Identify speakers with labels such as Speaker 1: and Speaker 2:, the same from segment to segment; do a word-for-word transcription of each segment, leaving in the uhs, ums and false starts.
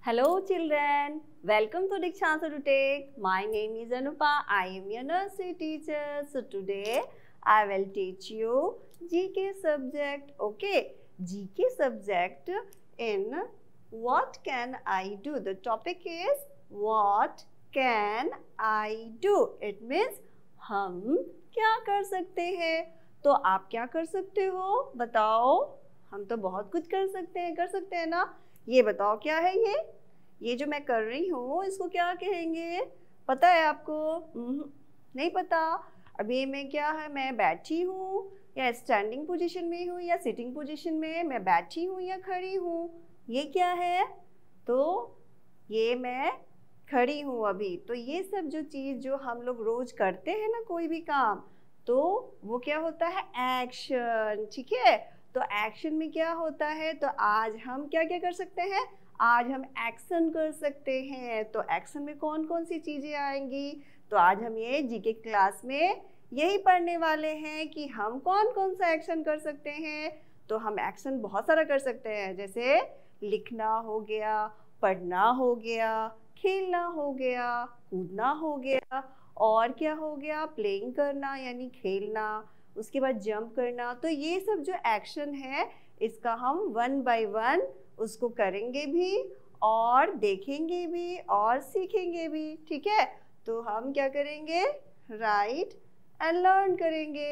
Speaker 1: Hello children, welcome to Dikshansa to Take. My name is Anupa. I am your nursery teacher. So today I will teach you G K subject. Okay, G K subject in what can I do? The topic is what can I do? It means हम क्या कर सकते हैं? तो आप क्या कर सकते हो? बताओ. हम तो बहुत कुछ कर सकते हैं. कर सकते हैं ना? ये बताओ क्या है ये ये जो मैं कर रही हूँ इसको क्या कहेंगे? पता है आपको? नहीं पता. अभी मैं क्या है, मैं बैठी हूँ या स्टैंडिंग पोजीशन में हूँ या सिटिंग पोजीशन में, मैं बैठी हूँ या खड़ी हूँ, ये क्या है? तो ये मैं खड़ी हूँ अभी. तो ये सब जो चीज़ जो हम लोग रोज करते हैं ना, कोई भी काम, तो वो क्या होता है? एक्शन. ठीक है. तो एक्शन में क्या होता है? तो आज हम क्या क्या कर सकते हैं? आज हम एक्शन कर सकते हैं. तो एक्शन में कौन कौन सी चीज़ें आएंगी? तो आज हम ये जीके क्लास में यही पढ़ने वाले हैं कि हम कौन कौन सा एक्शन कर सकते हैं. तो हम एक्शन बहुत सारा कर सकते हैं, जैसे लिखना हो गया, पढ़ना हो गया, खेलना हो गया, कूदना हो गया, और क्या हो गया? प्लेइंग करना यानी खेलना, उसके बाद जंप करना. तो ये सब जो एक्शन है इसका हम वन बाय वन उसको करेंगे भी और देखेंगे भी और सीखेंगे भी. ठीक है. तो हम क्या करेंगे? राइट एंड लर्न करेंगे.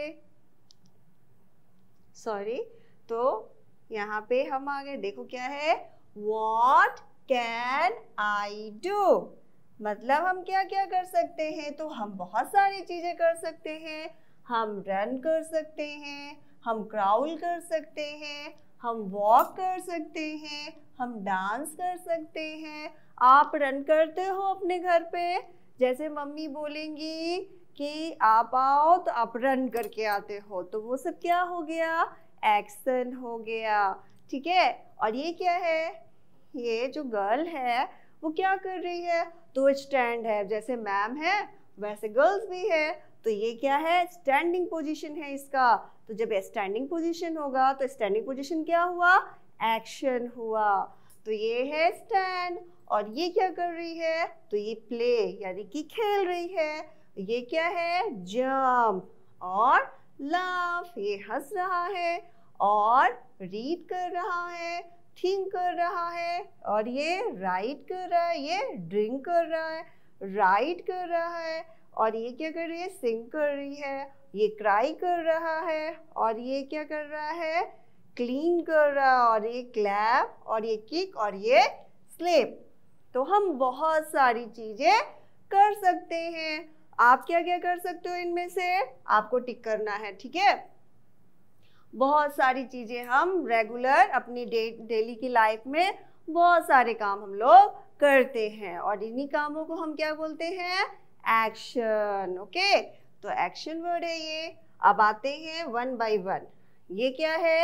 Speaker 1: सॉरी. तो यहाँ पे हम आगे देखो क्या है? What can I do? मतलब हम क्या क्या कर सकते हैं? तो हम बहुत सारी चीजें कर सकते हैं. हम रन कर सकते हैं, हम क्राउल कर सकते हैं, हम वॉक कर सकते हैं, हम डांस कर सकते हैं. आप रन करते हो अपने घर पे? जैसे मम्मी बोलेंगी कि आप आओ तो आप रन करके आते हो, तो वो सब क्या हो गया? एक्शन हो गया. ठीक है. और ये क्या है? ये जो गर्ल है वो क्या कर रही है? तो स्टैंड है. जैसे मैम है वैसे गर्ल्स भी है. तो ये क्या है? स्टैंडिंग पोजीशन है इसका. तो जब स्टैंडिंग पोजीशन होगा तो स्टैंडिंग पोजीशन क्या हुआ? एक्शन हुआ. तो ये है स्टैंड. और ये क्या कर रही है? तो ये प्ले यानी कि खेल रही है. ये क्या है? जंप. और लाफ, ये हंस रहा है. और रीड कर रहा है, थिंक कर रहा है. और ये राइट कर रहा है, ये ड्रिंक कर रहा है, राइट कर रहा है. और ये क्या कर रही है? सिंग कर रही है. ये क्राई कर रहा है. और ये क्या कर रहा है? क्लीन कर रहा है. और ये क्लैप, और ये किक, और ये स्लेप. तो हम बहुत सारी चीजें कर सकते हैं. आप क्या क्या कर सकते हो इनमें से? आपको टिक करना है. ठीक है. बहुत सारी चीजें हम रेगुलर अपनी डे डेली की लाइफ में बहुत सारे काम हम लोग करते हैं, और इन्हीं कामों को हम क्या बोलते हैं? एक्शन. ओके. तो एक्शन वर्ड है ये. अब आते हैं वन बाय वन. ये क्या है?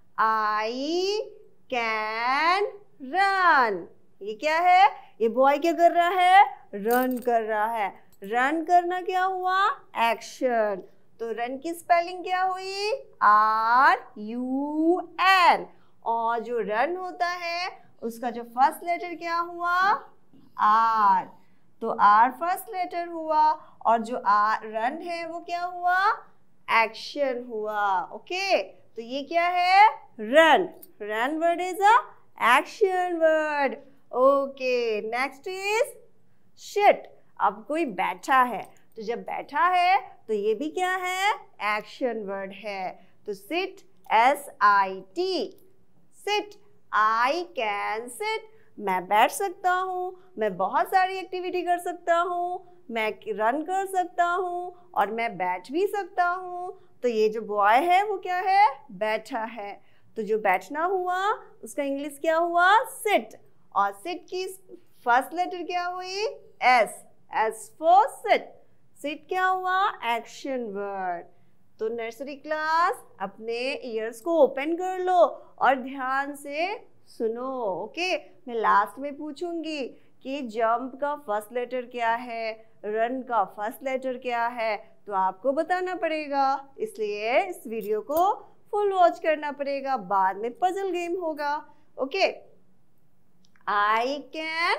Speaker 1: I can run. ये क्या है? ये बॉय क्या कर रहा है? रन कर रहा है. रन करना क्या हुआ? एक्शन. तो रन की स्पेलिंग क्या हुई? R U N. और जो रन होता है उसका जो फर्स्ट लेटर क्या हुआ? आर. तो आर फर्स्ट लेटर हुआ. और जो आर रन है वो क्या हुआ? एक्शन हुआ. ओके. तो ये क्या है? Run. Run word is a action word. Okay. Next is sit. अब कोई बैठा है, तो जब बैठा है तो ये भी क्या है? एक्शन वर्ड है. तो sit, S I T. Sit. I can sit. मैं बैठ सकता हूँ. मैं बहुत सारी एक्टिविटी कर सकता हूँ. मैं रन कर सकता हूँ और मैं बैठ भी सकता हूँ. तो ये जो बॉय है वो क्या है? बैठा है. तो जो बैठना हुआ उसका इंग्लिश क्या हुआ? सिट. और सिट की फर्स्ट लेटर क्या हुई? S. S for sit. Sit क्या हुआ? Action word. तो नर्सरी क्लास अपने ईयर्स को ओपन कर लो और ध्यान से सुनो. ओके. मैं लास्ट में पूछूंगी कि जंप का फर्स्ट लेटर क्या है, रन का फर्स्ट लेटर क्या है, तो आपको बताना पड़ेगा. इसलिए इस वीडियो को फुल वॉच करना पड़ेगा. बाद में पजल गेम होगा. Okay. I can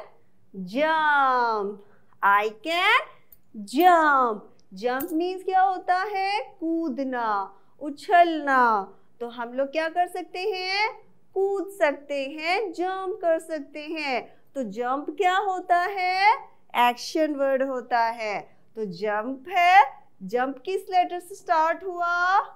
Speaker 1: jump. I can jump. Jump means क्या होता है? कूदना, उछलना. तो हम लोग क्या कर सकते हैं? कूद सकते हैं, जंप कर सकते हैं. तो जंप क्या होता है? एक्शन वर्ड होता है. तो जंप है. जंप किस लेटर से स्टार्ट हुआ?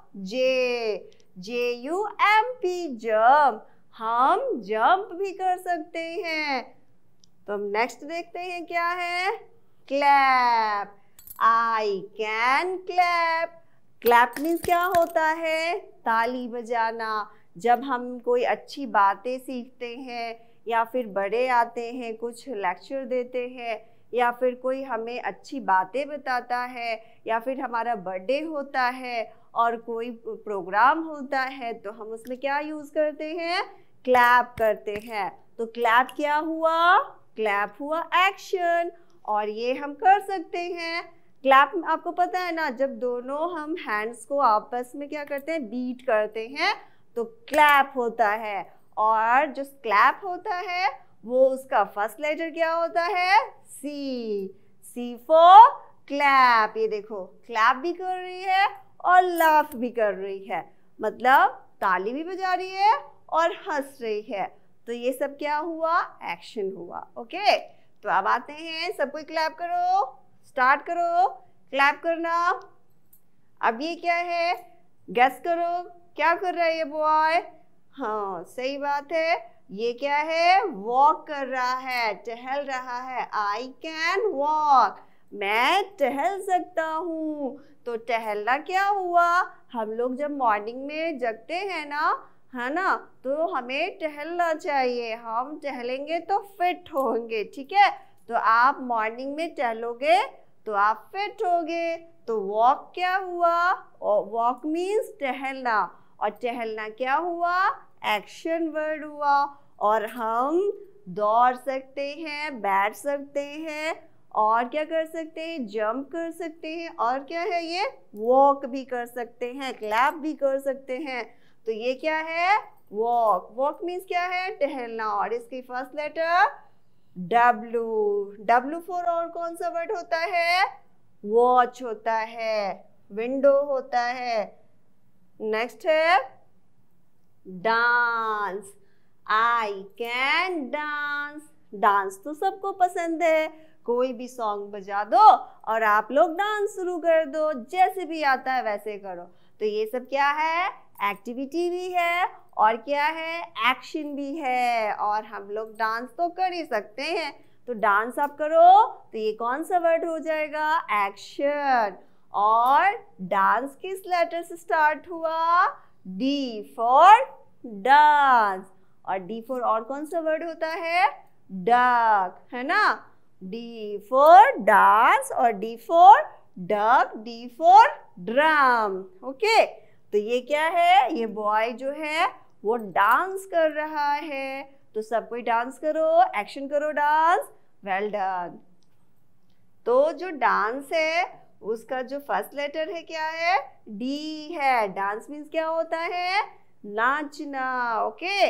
Speaker 1: J. J U M P, jump. हम जंप भी कर सकते हैं. तो हम नेक्स्ट देखते हैं क्या है? Clap. I can clap. Clap means क्या होता है? ताली बजाना. जब हम कोई अच्छी बातें सीखते हैं या फिर बड़े आते हैं, कुछ लेक्चर देते हैं, या फिर कोई हमें अच्छी बातें बताता है, या फिर हमारा बर्थडे होता है और कोई प्रोग्राम होता है, तो हम उसमें क्या यूज़ करते हैं? क्लैप करते हैं. तो क्लैप क्या हुआ? क्लैप हुआ एक्शन. और ये हम कर सकते हैं. क्लैप आपको पता है ना, जब दोनों हम हैंड्स को आपस में क्या करते हैं? बीट करते हैं, तो क्लैप होता है. और जो क्लैप होता है वो उसका फर्स्ट लेटर क्या होता है? सी. C for clap. ये देखो, क्लैप भी कर रही है और लाफ भी कर रही है, मतलब ताली भी बजा रही है और हंस रही है. तो ये सब क्या हुआ? एक्शन हुआ. ओके, तो अब आते हैं, सब कोई क्लैप करो. स्टार्ट करो क्लैप करना. अब ये क्या है? गेस करो क्या कर रहा है ये बॉय? हाँ, सही बात है. ये क्या है? वॉक कर रहा है, टहल रहा है. I can walk. मैं टहल सकता हूँ. तो टहलना क्या हुआ? हम लोग जब मॉर्निंग में जगते हैं ना, है ना, तो हमें टहलना चाहिए. हम टहलेंगे तो फिट होंगे. ठीक है, तो आप मॉर्निंग में टहलोगे तो आप फिट होगे. तो वॉक क्या हुआ? वॉक मीन्स टहलना. और टहलना क्या हुआ? एक्शन वर्ड हुआ. और हम दौड़ सकते हैं, बैठ सकते हैं, और क्या कर सकते हैं? जंप कर सकते हैं. और क्या है ये? वॉक भी कर सकते हैं, क्लैप भी कर सकते हैं. तो ये क्या है? वॉक. वॉक मीन्स क्या है? टहलना. और इसकी first letter W. W for और कौन सा वर्ड होता है? वॉच होता है, विंडो होता है. नेक्स्ट है dance. I can dance. Dance तो सबको पसंद है. कोई भी सॉन्ग बजा दो और आप लोग डांस शुरू कर दो, जैसे भी आता है वैसे करो. तो ये सब क्या है? एक्टिविटी भी है और क्या है? एक्शन भी है. और हम लोग डांस तो कर ही सकते हैं. तो डांस आप करो तो ये कौन सा वर्ड हो जाएगा? एक्शन. और डांस किस लेटर से स्टार्ट हुआ? D for dance. और डी फॉर और कौन सा वर्ड होता है? डक, है ना. डी फॉर डांस और D for duck, D for drum. Okay, तो ये क्या है? ये बॉय जो है वो डांस कर रहा है. तो सब कोई डांस करो, एक्शन करो, डांस. Well done. तो जो डांस है उसका जो फर्स्ट लेटर है क्या है? डी है. डांस मीन्स क्या होता है? नाचना. ओके,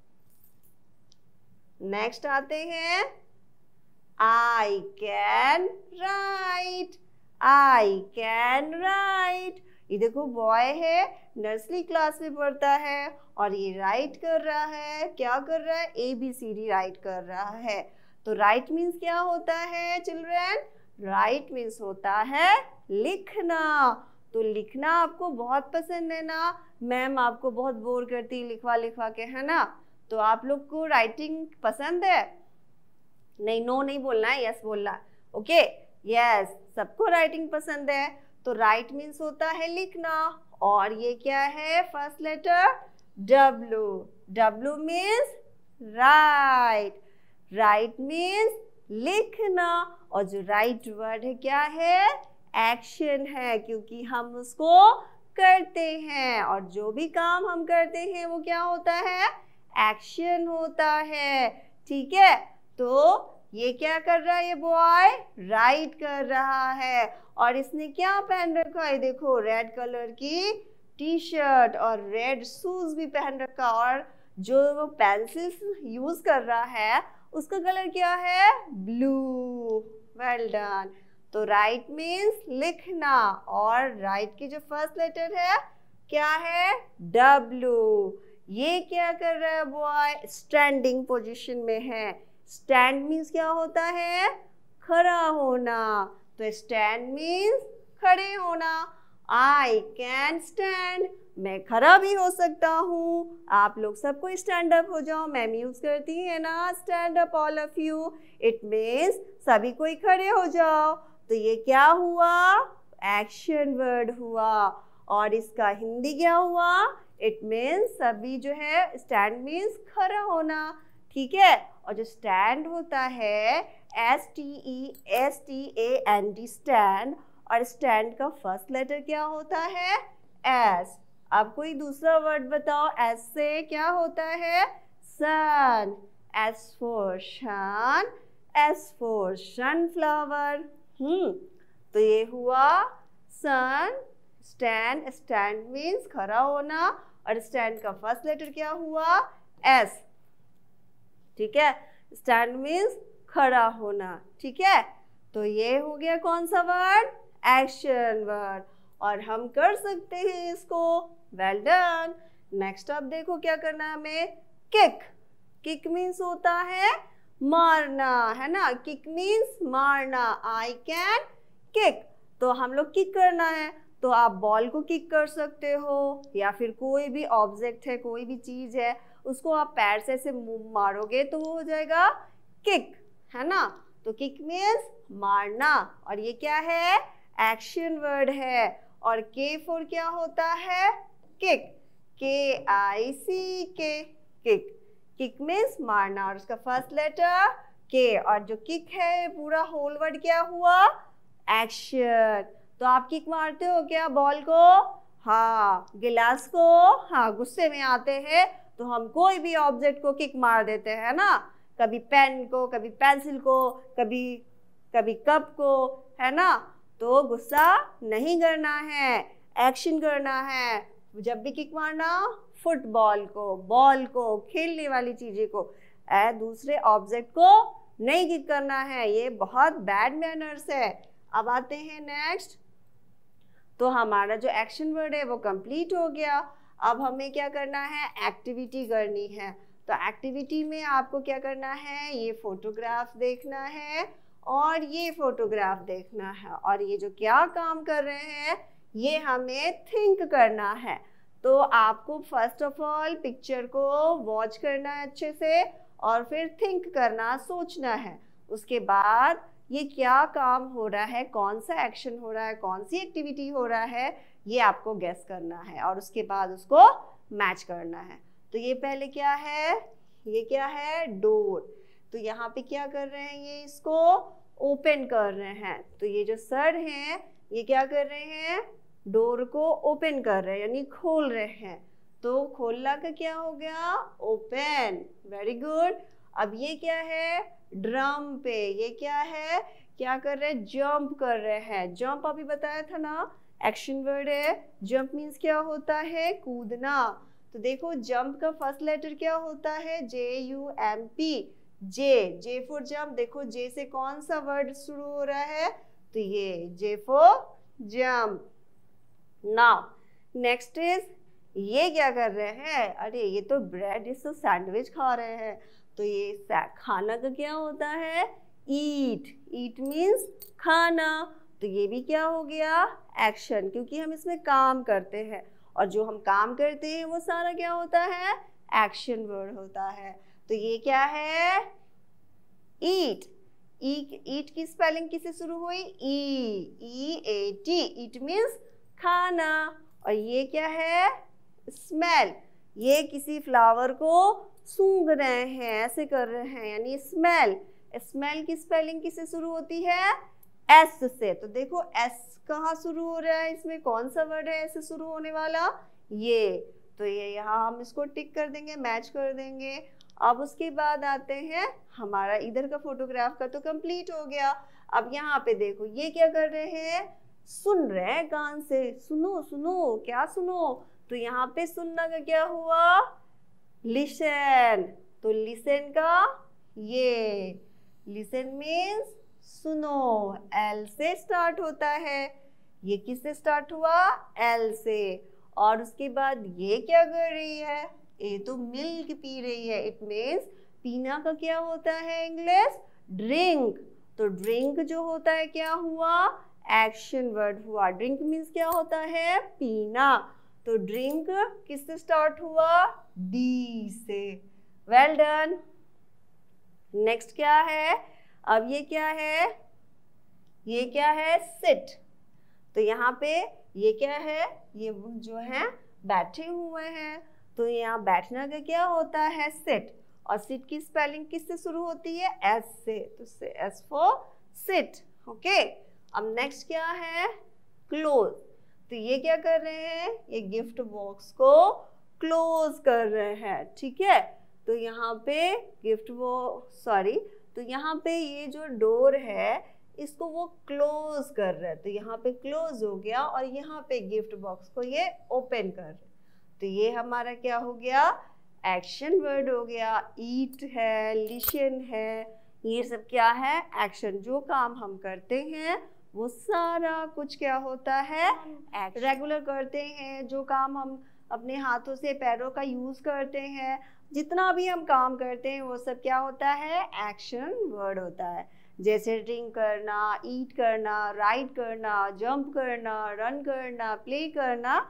Speaker 1: नेक्स्ट आते हैं. I can write. I can write. ये देखो, बॉय है, नर्सरी क्लास में पढ़ता है और ये राइट कर रहा है. क्या कर रहा है? A B C D write कर रहा है. तो राइट मीन्स क्या होता है चिल्ड्रन? राइट मीन्स होता है लिखना. तो लिखना आपको बहुत पसंद है ना? मैम आपको बहुत बोर करती लिखवा लिखवा के, है ना? तो आप लोग को राइटिंग पसंद है? नहीं, नो नहीं बोलना है, यस बोलना है. ओके, यस, सबको राइटिंग पसंद है. तो राइट मीन्स होता है लिखना. और ये क्या है? First letter W. W means write. Write means लिखना. और जो राइट वर्ड है क्या है? एक्शन है, क्योंकि हम उसको करते हैं. और जो भी काम हम करते हैं वो क्या होता है? एक्शन होता है. ठीक है, तो ये क्या कर रहा है? ये बॉय राइट कर रहा है. और इसने क्या पहन रखा है? देखो, रेड कलर की टी शर्ट और रेड शूज भी पहन रखा. और जो वो पेंसिल्स यूज कर रहा है उसका कलर क्या है? ब्लू। Well done. तो राइट मीन्स लिखना, और राइट की जो फर्स्ट लेटर है क्या है? डब्लू। ये क्या कर रहा है बॉय? स्टैंडिंग पोजीशन में है। स्टैंड मीन्स क्या होता है? खड़ा होना। तो स्टैंड मीन्स खड़े होना। आई कैन स्टैंड, मैं खड़ा भी हो सकता हूँ। आप लोग सबको स्टैंड अप हो जाओ। मैम यूज करती है ना stand up all of you. It means सभी कोई खड़े हो जाओ। तो ये क्या हुआ? एक्शन वर्ड हुआ। और इसका हिंदी क्या हुआ? इट मीन्स सभी जो है, स्टैंड मीन्स खड़ा होना। ठीक है। और जो स्टैंड होता है S T E S T A N D stand, और स्टैंड का फर्स्ट लेटर क्या होता है? एस। अब कोई दूसरा वर्ड बताओ, एस से क्या होता है? Sun. S for sun, S for sunflower. Hmm तो ये हुआ सन, स्टैंड। स्टैंड मीन्स खड़ा होना, और स्टैंड का फर्स्ट लेटर क्या हुआ? एस। ठीक है। स्टैंड मीन्स खड़ा होना। ठीक है। तो ये हो गया कौन सा वर्ड? Action word. और हम कर सकते हैं इसको। Well done. नेक्स्ट अब देखो क्या करना है हमें? किक। किक मीन्स होता है मारना, है ना? किक मीन्स मारना। I can kick. तो हम लोग किक करना है, तो आप बॉल को किक कर सकते हो, या फिर कोई भी ऑब्जेक्ट है, कोई भी चीज है, उसको आप पैर से ऐसे मारोगे तो वो हो जाएगा किक, है ना? तो किक मीन्स मारना। और ये क्या है? एक्शन वर्ड है। और के फॉर क्या होता है? किक। के आई सी के, किक। किक मीन्स मारना, और उसका फर्स्ट लेटर के। और जो किक है पूरा होल वर्ड क्या हुआ? एक्शन। तो आप किक मारते हो क्या बॉल को? हाँ। गिलास को? हाँ। गुस्से में आते हैं तो हम कोई भी ऑब्जेक्ट को किक मार देते हैं ना, कभी पेन को, कभी पेंसिल को, कभी कभी कप को, है ना? तो गुस्सा नहीं करना है, एक्शन करना है। जब भी किक मारना, फुटबॉल को, बॉल को, खेलने वाली चीजें को, ए, दूसरे ऑब्जेक्ट को नहीं किक करना है। ये बहुत बैड मैनर्स है। अब आते हैं नेक्स्ट। तो हमारा जो एक्शन वर्ड है वो कंप्लीट हो गया। अब हमें क्या करना है? एक्टिविटी करनी है। तो एक्टिविटी में आपको क्या करना है? ये फोटोग्राफ देखना है और ये फोटोग्राफ देखना है, और ये जो क्या काम कर रहे हैं ये हमें थिंक करना है। तो आपको फर्स्ट ऑफ ऑल पिक्चर को वॉच करना है अच्छे से, और फिर थिंक करना, सोचना है। उसके बाद ये क्या काम हो रहा है, कौन सा एक्शन हो रहा है, कौन सी एक्टिविटी हो रहा है, ये आपको गेस करना है, और उसके बाद उसको मैच करना है। तो ये पहले क्या है? ये क्या है? डोर। तो यहाँ पे क्या कर रहे हैं? ये इसको ओपन कर रहे हैं। तो ये जो सर हैं ये क्या कर रहे हैं? डोर को ओपन कर रहे हैं, यानी खोल रहे हैं। तो खोलना का क्या हो गया? ओपन। Very good. अब ये क्या है? ड्रम पे ये क्या है? क्या कर रहे हैं? जंप कर रहे हैं। जंप अभी बताया था ना, एक्शन वर्ड है। जंप मीन्स क्या होता है? कूदना। तो देखो जंप का फर्स्ट लेटर क्या होता है? J U M P. J. J for jump. देखो जे से कौन सा वर्ड शुरू हो रहा है? तो ये J for jump. Now next is, ये क्या कर रहे हैं? अरे ये तो ब्रेड, इस तो सैंडविच खा रहे हैं। तो ये खाना का क्या होता है? ईट। ईट मीन्स खाना। तो ये भी क्या हो गया? एक्शन, क्योंकि हम इसमें काम करते हैं, और जो हम काम करते हैं वो सारा क्या होता है? एक्शन वर्ड होता है। तो ये क्या है? ईट। ईट की स्पेलिंग किससे शुरू हुई? ई। ई ए टी। ईट मीन्स खाना। और ये क्या है? स्मेल। ये किसी फ्लावर को सूंघ रहे हैं, ऐसे कर रहे हैं, यानी स्मेल। स्मेल की स्पेलिंग किससे शुरू होती है? एस से। तो देखो एस कहाँ शुरू हो रहा है? इसमें कौन सा वर्ड है ऐसे शुरू होने वाला? ये। तो ये यहाँ हम इसको टिक कर देंगे, मैच कर देंगे। अब उसके बाद आते हैं, हमारा इधर का फोटोग्राफ का तो कंप्लीट हो गया। अब यहाँ पे देखो ये क्या कर रहे हैं? सुन रहे हैं कान से। सुनो सुनो, क्या सुनो? तो यहाँ पे सुनना का क्या हुआ? लिसन। तो लिसन का ये। लिसन मीन्स सुनो, एल से स्टार्ट होता है। ये किससे स्टार्ट हुआ? एल से। और उसके बाद ये क्या कर रही है? ये तो मिल्क पी रही है। इट मीन्स पीना का क्या होता है इंग्लिश? ड्रिंक। तो ड्रिंक जो होता है क्या हुआ? एक्शन वर्ड हुआ। ड्रिंक मीन्स क्या होता है? पीना। तो ड्रिंक किससे स्टार्ट हुआ? डी से। Well done. नेक्स्ट क्या है? अब ये क्या है? ये क्या है? सिट। तो यहाँ पे ये क्या है? ये जो है बैठे हुए हैं। तो यहाँ बैठना का क्या होता है? सिट। और सिट की स्पेलिंग किससे शुरू होती है? एस से। तो एस फॉर सिट। ओके। अब नेक्स्ट क्या है? क्लोज। तो ये क्या कर रहे हैं? ये गिफ्ट बॉक्स को क्लोज कर रहे हैं। ठीक है। तो यहाँ पे गिफ्ट वो सॉरी तो यहाँ पे ये जो डोर है इसको वो क्लोज कर रहे हैं। तो यहाँ पे क्लोज हो गया और यहाँ पे गिफ्ट बॉक्स को ये ओपन कर रहे हैं। तो ये हमारा क्या हो गया? एक्शन वर्ड हो गया। ईट है, लिसन है, ये सब क्या है? एक्शन। जो काम हम करते हैं वो सारा कुछ क्या होता है? रेगुलर करते हैं। जो काम हम अपने हाथों से पैरों का यूज करते हैं, जितना भी हम काम करते हैं वो सब क्या होता है? एक्शन वर्ड होता है। जैसे ड्रिंक करना, ईट करना, राइड करना, जंप करना, रन करना, प्ले करना।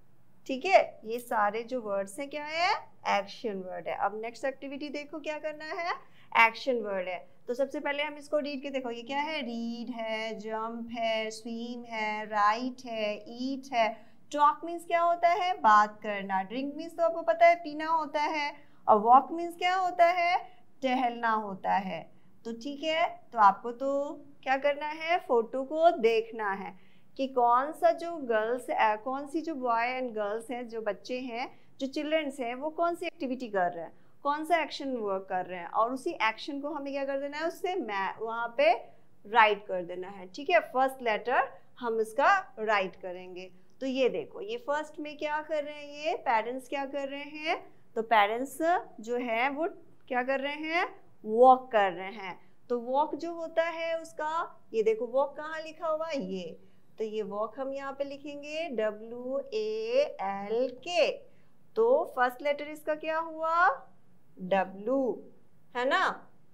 Speaker 1: ठीक है। ये सारे जो वर्ड्स हैं क्या है? एक्शन वर्ड है। अब नेक्स्ट एक्टिविटी देखो क्या करना है? एक्शन वर्ड है। तो सबसे पहले हम इसको रीड के देखो। ये क्या है? रीड है, जंप है, स्विम है, राइट है, ईट है। टॉक मीन्स क्या होता है? बात करना। ड्रिंक मीन्स तो आपको पता है पीना होता है। और वॉक मीन्स क्या होता है? टहलना होता है। तो ठीक है। तो आपको तो क्या करना है? फोटो को देखना है कि कौन सा जो गर्ल्स कौन सी जो बॉय एंड गर्ल्स हैं, जो बच्चे हैं, जो चिल्ड्रंस हैं, वो कौन सी एक्टिविटी कर रहे हैं, कौन सा एक्शन वर्क कर रहे हैं। और उसी एक्शन को हमें क्या कर देना है? उससे मैं वहाँ पे राइट कर देना है। ठीक है। फर्स्ट लेटर हम इसका राइट करेंगे। तो ये देखो, ये फर्स्ट में क्या कर रहे हैं? ये पेरेंट्स क्या कर रहे हैं? तो पेरेंट्स जो है वो क्या कर रहे हैं? वॉक कर रहे हैं। तो वॉक जो होता है उसका, ये देखो वॉक कहाँ लिखा हुआ है? ये। तो ये वॉक हम यहाँ पे लिखेंगे डब्ल्यू ए एल के। तो फर्स्ट लेटर इसका क्या हुआ? डब्ल्यू, है ना।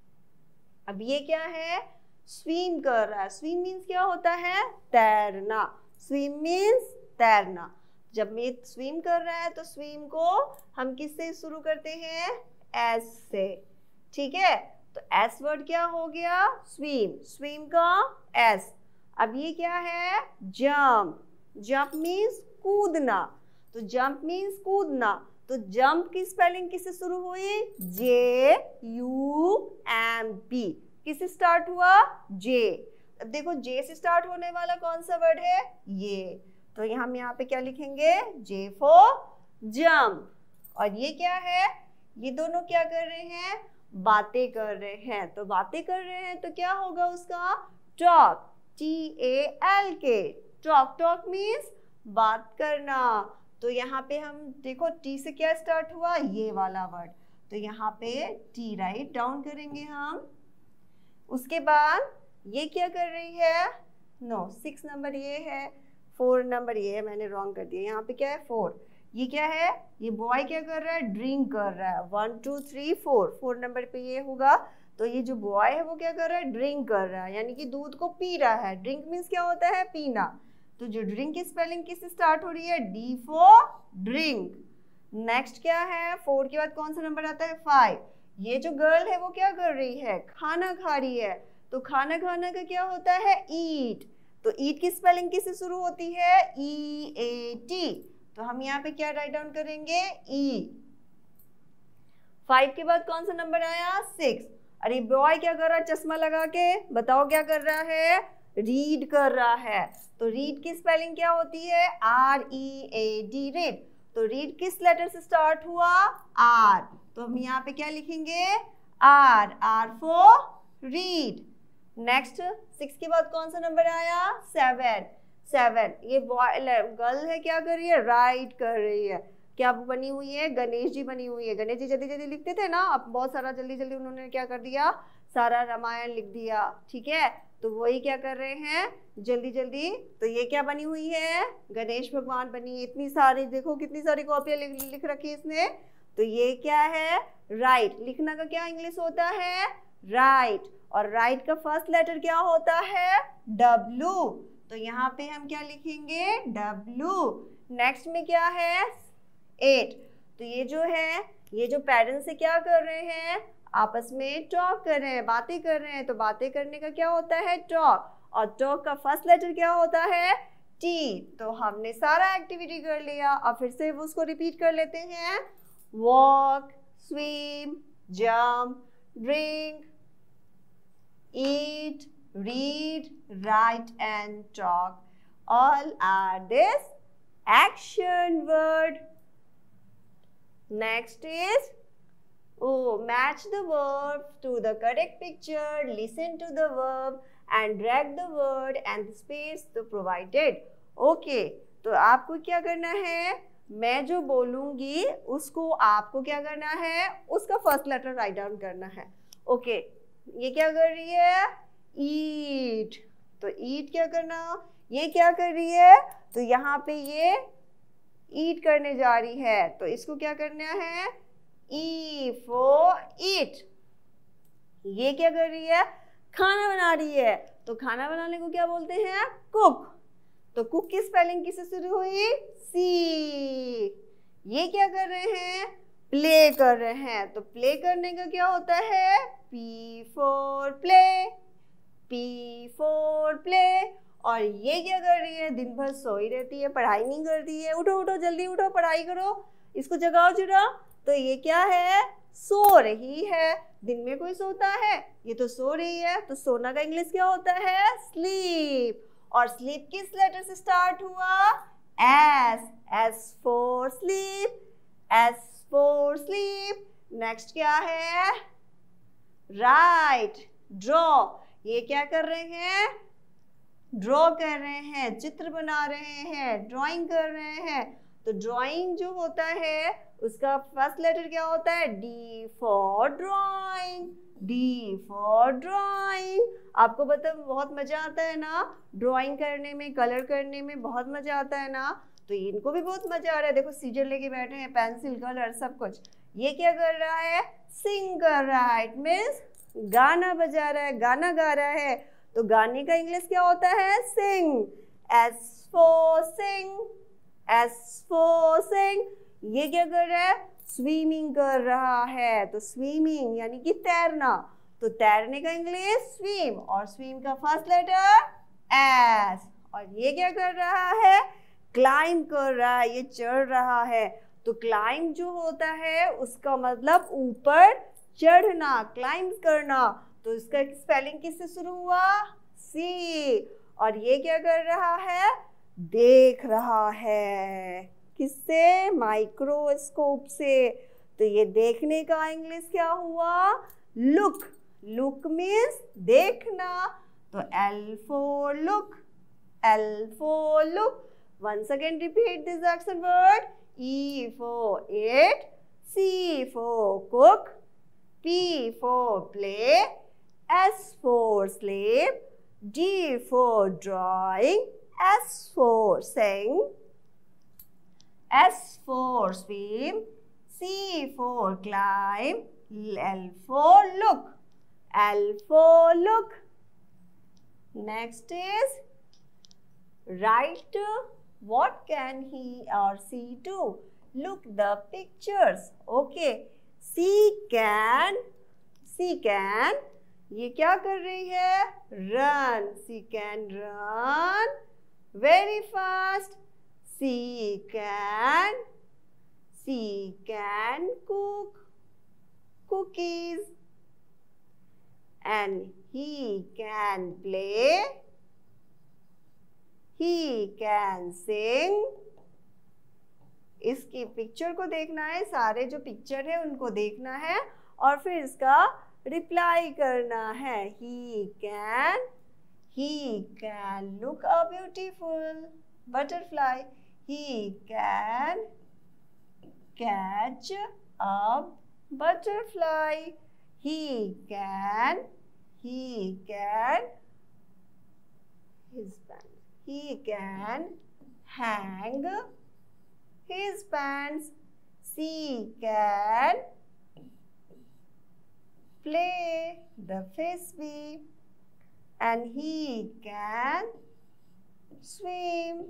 Speaker 1: अब ये क्या है? स्विम कर रहा है। स्विम मीन्स क्या होता है? तैरना। स्विम मीन्स तैरना। जब मैं स्विम कर रहा है तो स्विम को हम किससे शुरू करते हैं? एस से। ठीक है। तो एस वर्ड क्या हो गया? स्विम। स्विम का एस। अब ये क्या है? जंप। जंप मीन्स कूदना। तो जंप मीन्स कूदना। तो जंप की स्पेलिंग किससे शुरू हुई? J U M P. किससे स्टार्ट हुआ? जे। अब देखो जे से स्टार्ट होने वाला कौन सा वर्ड है? ये। तो हम यहाँ पे क्या लिखेंगे? J for jump. और ये क्या है? ये दोनों क्या कर रहे हैं? बातें कर रहे हैं। तो बातें कर रहे हैं तो क्या होगा उसका? Talk. T A L K. Talk. Talk means बात करना। तो यहाँ पे हम देखो टी से क्या स्टार्ट हुआ? ये वाला वर्ड। तो यहाँ पे टी राइट डाउन करेंगे हम। उसके बाद ये क्या कर रही है? नो, सिक्स नंबर ये है, फोर नंबर ये है, मैंने रॉन्ग कर दिया। यहाँ पे क्या है? फोर। ये क्या है? ये बॉय क्या कर रहा है? ड्रिंक कर रहा है। One two three four, four number पे ये होगा। तो ये जो बॉय है वो क्या कर रहा है? ड्रिंक कर रहा है, यानी कि दूध को पी रहा है। ड्रिंक मीन्स क्या होता है? पीना। तो जो ड्रिंक की स्पेलिंग किससे स्टार्ट हो रही है? D for drink. नेक्स्ट क्या है? फोर के बाद कौन सा नंबर आता है? फाइव। ये जो गर्ल है वो क्या कर रही है? खाना खा रही है। तो खाना खाना का क्या होता है? ईट। तो ईट की स्पेलिंग किससे शुरू होती है? E A T. तो हम यहाँ पे क्या राइट डाउन करेंगे? ई। फाइव के बाद कौन सा नंबर आया? सिक्स। अरे बॉय क्या कर रहा है? चश्मा लगा के, बताओ क्या कर रहा है? रीड कर रहा है। तो रीड की स्पेलिंग क्या होती है? R E A D, read. तो रीड किस लेटर से स्टार्ट हुआ? आर। तो हम यहाँ पे क्या लिखेंगे? R. R for read. Next six के बाद कौन सा नंबर आया? सेवन। सेवन। ये बॉय गर्ल है, क्या कर रही है? राइट कर रही है। क्या बनी हुई है, गणेश जी बनी हुई है। गणेश जी जल्दी जल्दी लिखते थे ना, अब बहुत सारा जल्दी जल्दी उन्होंने क्या कर दिया, सारा रामायण लिख दिया, ठीक है। तो वही क्या कर रहे हैं जल्दी जल्दी। तो ये क्या बनी हुई है, गणेश भगवान बनी है। इतनी सारी देखो कितनी सारी कॉपियां लिख, लिख रखी है इसने। तो ये क्या है, राइट। लिखना का क्या इंग्लिश होता है, राइट। और राइट का फर्स्ट लेटर क्या होता है, डब्लू। तो यहाँ पे हम क्या लिखेंगे, डब्लू। नेक्स्ट में क्या है, एट। तो ये जो है, ये जो पेरेंट्स से क्या कर रहे हैं, आपस में टॉक कर रहे हैं, बातें कर रहे हैं। तो बातें करने का क्या होता है, टॉक। और टॉक का फर्स्ट लेटर क्या होता है, टी। तो हमने सारा एक्टिविटी कर लिया। अब फिर से उसको रिपीट कर लेते हैं। Walk, swim, jump, drink, eat, read, write and talk. All are this action word. Next is, oh, match the verb to the correct picture, listen to the verb and drag the word and the space to provided. Okay, तो आपको क्या करना है, मैं जो बोलूंगी उसको आपको क्या करना है, उसका फर्स्ट लेटर राइट डाउन करना है। Okay okay. ये क्या कर रही है, ईट। तो ईट क्या करना, ये क्या कर रही है, तो यहाँ पे ये ईट करने जा रही है। तो इसको क्या करना है, ई फॉर ईट। ये क्या कर रही है, खाना बना रही है। तो खाना बनाने को क्या बोलते हैं, कुक। तो कुक की स्पेलिंग किससे शुरू हुई, सी। ये क्या कर रहे हैं, प्ले कर रहे हैं। तो प्ले करने का क्या होता है, P for play, P for play। और ये क्या कर रही है, दिन भर सोई रहती है, पढ़ाई नहीं करती है। उठो उठो जल्दी उठो, पढ़ाई करो, इसको जगाओ जरा। तो ये क्या है, सो रही है। दिन में कोई सोता है, ये तो सो रही है। तो सोना का इंग्लिश क्या होता है, स्लीप। और स्लीप किस लेटर से स्टार्ट हुआ, S. S for sleep, S for sleep. Next क्या है, राइट, ड्रॉ। ये क्या कर रहे हैं, ड्रॉ कर रहे हैं, चित्र बना रहे हैं, ड्राइंग कर रहे हैं। तो ड्राइंग जो होता है उसका फर्स्ट लेटर क्या होता है, D for drawing, D for drawing. आपको पता बहुत मजा आता है ना ड्राइंग करने में, कलर करने में बहुत मजा आता है ना। तो इनको भी बहुत मजा आ रहा है, देखो सीजर लेके बैठे हैं, पेंसिल, कलर, सब कुछ। ये क्या कर रहा है, सिंग कर रहा है। इट मीन्स गाना बजा रहा है, गाना गा रहा है। तो गाने का इंग्लिश क्या होता है, sing. S for sing, S for sing. ये क्या कर रहा है, स्विमिंग कर रहा है। तो स्विमिंग यानी कि तैरना। तो तैरने का इंग्लिश स्विम। और स्विम का फर्स्ट लेटर एस। और ये क्या कर रहा है, क्लाइंब कर रहा है, ये चढ़ रहा है। तो क्लाइंब जो होता है उसका मतलब ऊपर चढ़ना, क्लाइंब करना। तो इसका स्पेलिंग किससे शुरू हुआ, सी। और ये क्या कर रहा है, देख रहा है, किससे, माइक्रोस्कोप से। तो ये देखने का इंग्लिश क्या हुआ, लुक। लुक मीन्स देखना। तो L for look, L for look. Once again repeat this action word. E for eat, C for cook, P for play, S for sleep, D for drawing, S for sing, S for swim, C for climb, L for look, L for look. Next is write. What can he or she do? Look the pictures. Okay. She can. She can. ये क्या कर रही है? Run. She can run very fast. She can. She can cook cookies. And he can play. He can sing. इसकी picture को देखना है, सारे जो पिक्चर है उनको देखना है और फिर इसका रिप्लाई करना है। He can, he can look a beautiful butterfly. He can catch a butterfly. He can, he can, his pants. He can hang his pants. She can play the frisbee. And he can swim.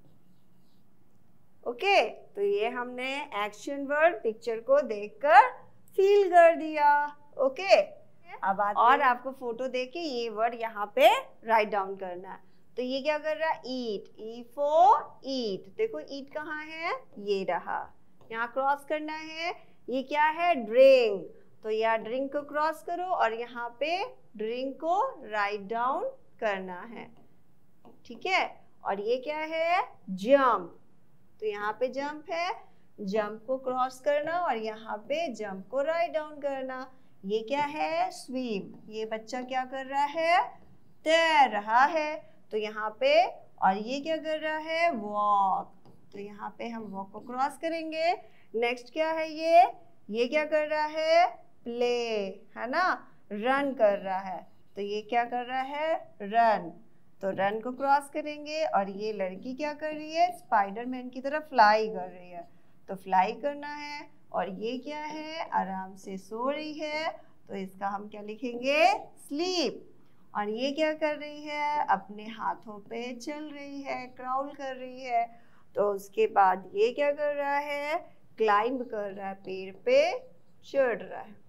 Speaker 1: Okay okay, तो ये हमने action word picture को देखकर feel कर दिया. Okay okay? अब आते और आपको फोटो देख के ये वर्ड यहाँ पे राइट डाउन करना है. तो ये क्या कर रहा है? ईट. E for eat. देखो ईट कहाँ है? ये रहा. यहाँ क्रॉस करना है. ये क्या है? ड्रिंक. तो यहाँ ड्रिंक को क्रॉस करो और यहाँ पे ड्रिंक को राइट डाउन करना है. ठीक है. और ये क्या है? जंप. तो यहाँ पे जंप है. जंप को क्रॉस करना और यहाँ पे जंप को राइट डाउन करना. ये क्या है? स्विम. ये बच्चा क्या कर रहा है? तैर रहा है. तो यहाँ पे और ये क्या कर रहा है? वॉक. तो यहाँ पे हम वॉक को क्रॉस करेंगे. नेक्स्ट क्या है? ये ये क्या कर रहा है? प्ले. है ना. रन कर रहा है. तो ये क्या कर रहा है? रन. तो रन को क्रॉस करेंगे. और ये लड़की क्या कर रही है? स्पाइडरमैन की तरह फ्लाई कर रही है. तो फ्लाई करना है. और ये क्या है? आराम से सो रही है. तो इसका हम क्या लिखेंगे? स्लीप. और ये क्या कर रही है? अपने हाथों पे चल रही है, क्राउल कर रही है. तो उसके बाद ये क्या कर रहा है? क्लाइंब कर रहा है, पेड़ पे चढ़ रहा है.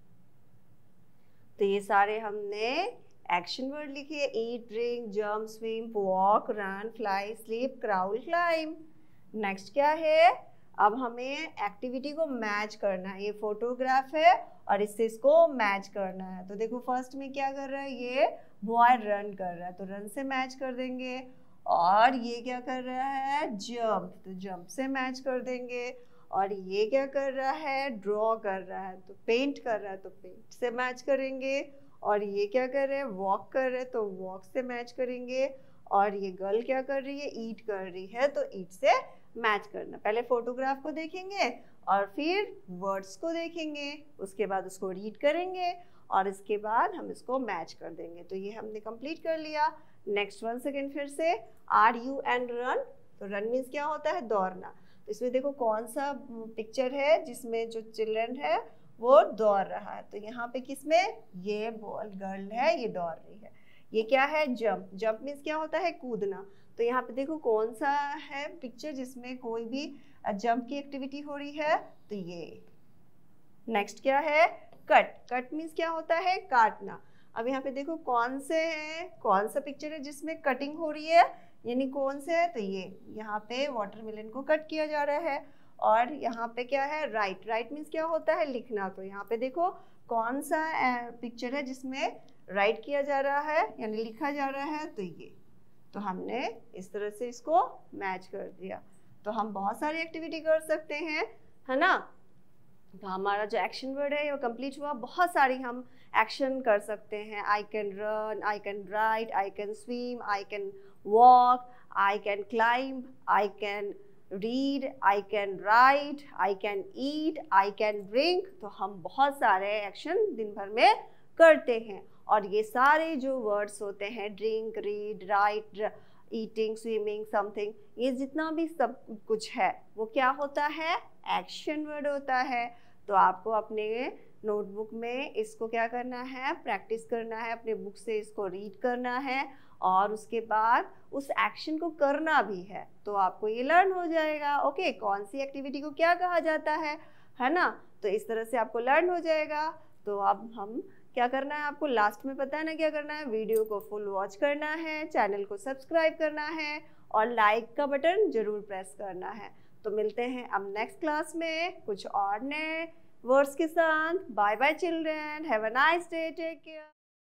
Speaker 1: तो ये सारे हमने एक्शन वर्ड लिखे. Eat, drink, jump, swim, walk, run, fly, sleep, crawl, climb. Next क्या है? अब हमें एक्टिविटी को मैच करना है. ये फोटोग्राफ है और इससे इसको मैच करना है. तो देखो फर्स्ट में क्या कर रहा है? ये बॉय रन कर रहा है. तो रन से मैच कर देंगे. और ये क्या कर रहा है? जंप. तो जंप से मैच कर देंगे. और ये क्या कर रहा है? ड्रॉ कर रहा है. तो पेंट कर रहा है. तो पेंट से मैच करेंगे. और ये क्या कर रहे हैं? वॉक कर रहे हैं. तो वॉक से मैच करेंगे. और ये गर्ल क्या कर रही है? ईट कर रही है. तो ईट से मैच करना. पहले फोटोग्राफ को देखेंगे और फिर वर्ड्स को देखेंगे. उसके बाद उसको रीड करेंगे और इसके बाद हम इसको मैच कर देंगे. तो ये हमने कंप्लीट कर लिया. नेक्स्ट वन सेकेंड फिर से. R U and run. तो रन मीन्स क्या होता है? दौड़ना. तो इसमें देखो कौन सा पिक्चर है जिसमें जो चिल्ड्रन है वो दौड़ रहा है. तो यहाँ पे किसमें? ये बॉल गर्ल है, ये दौड़ रही है. ये क्या है? जंप. जंप मीन्स क्या होता है? कूदना. तो यहाँ पे देखो कौन सा है पिक्चर जिसमें कोई भी जंप की एक्टिविटी हो रही है. तो ये. नेक्स्ट क्या है? कट. कट मीन्स क्या होता है? काटना. अब यहाँ पे देखो कौन से हैं, कौन सा पिक्चर है जिसमें कटिंग हो रही है, यानी कौन से है? तो ये यहाँ पे वाटरमेलन को कट किया जा रहा है. और यहाँ पे क्या है? राइट. राइट मीन्स क्या होता है? लिखना. तो यहाँ पे देखो कौन सा पिक्चर है जिसमें राइट किया जा रहा है यानी लिखा जा रहा है. तो ये. तो हमने इस तरह से इसको मैच कर दिया. तो हम बहुत सारी एक्टिविटी कर सकते हैं, है ना. तो हमारा जो एक्शन वर्ड है वो कंप्लीट हुआ. बहुत सारी हम एक्शन कर सकते हैं. I can run, I can ride, I can swim, I can walk, I can climb, I can read, I can write, I can eat, I can drink. तो हम बहुत सारे एक्शन दिन भर में करते हैं. और ये सारे जो वर्ड्स होते हैं, drink, read, write, eating, swimming, something, ये जितना भी सब कुछ है वो क्या होता है? एक्शन वर्ड होता है. तो आपको अपने नोटबुक में इसको क्या करना है? प्रैक्टिस करना है. अपने बुक से इसको रीड करना है और उसके बाद उस एक्शन को करना भी है. तो आपको ये लर्न हो जाएगा. ओके, कौन सी एक्टिविटी को क्या कहा जाता है, है ना. तो इस तरह से आपको लर्न हो जाएगा. तो अब हम क्या करना है आपको लास्ट में पता है ना क्या करना है? वीडियो को फुल वॉच करना है, चैनल को सब्सक्राइब करना है और लाइक का बटन जरूर प्रेस करना है. तो मिलते हैं अब नेक्स्ट क्लास में कुछ और नए वर्ड्स के साथ. Bye bye children. Have a nice day. Take care.